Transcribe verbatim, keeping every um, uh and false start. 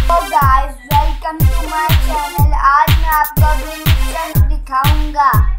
तो guys welcome to my channel. आज मैं आपको अभी दिखाऊंगा।